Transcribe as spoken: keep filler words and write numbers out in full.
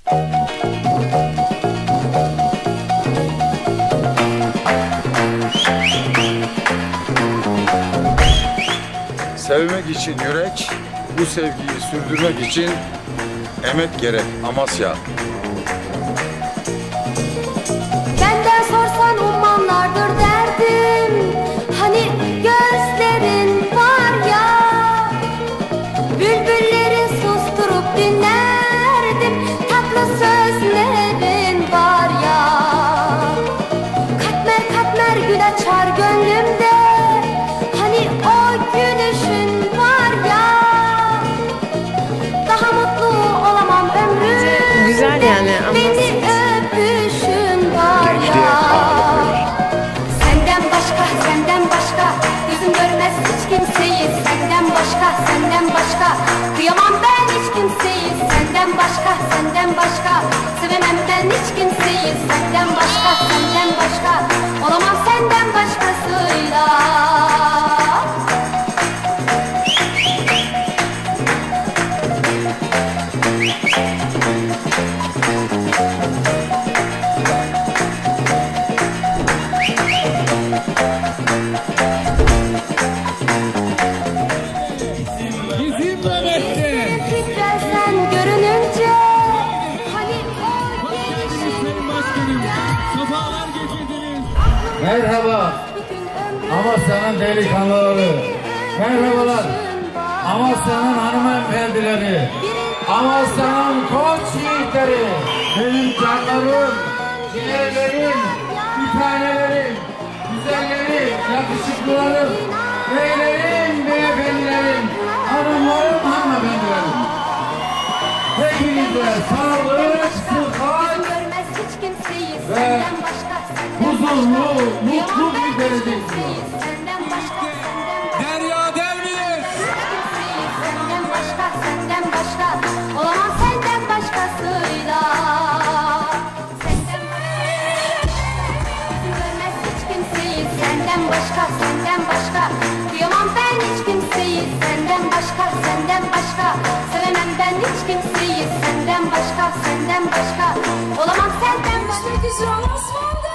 Sevmek için yürek, bu sevgiyi sürdürmek için emek gerek Amasya. Benden sorsan ummanlardır derdim. Hani gözlerin var ya, bülbülleri susturup dinlerdim. Tatlı sözlerin var ya, katmer katmer gül açar gönlümde. Hani o gülüşün var ya, daha mutlu olamam ömrümde. Güzel yani ama beni öpüşün var ya. Senden başka, senden başka gözüm görmez hiç kimseyi. Senden başka, senden başka kıyamam ben hiç kimseyi. Senden başka, senden başka sevemem ben hiç kimseyi. Senden başka, senden başka olamam senden başkasıyla. Titrersen görününce, hani o gelişin Safalar getirdiniz. Merhaba Amasya'nın delikanlıları. Merhabalar Amasya'nın hanımefendileri. Amasya'nın koç yiğitleri. Benim canlarım, ciğerlerim, bir tanelerim, güzellerim, yakışıklılarım, beylerim, beyefendilerim, hanımlarım, hanımefendilerim. Hepinize sağlık, sıhhat ve huzurlu, mutlu bir gelecek diliyorum. Derya Derviş. Senden başka, senden başka olamam senden başkasıyla. Senden görmez hiç kimseyi. Senden başka, senden başka kıyamam ben hiç kimseyi. Senden başka, senden başka sevemem ben hiç kimseyi. Senden başka, senden başka olamam senden başka.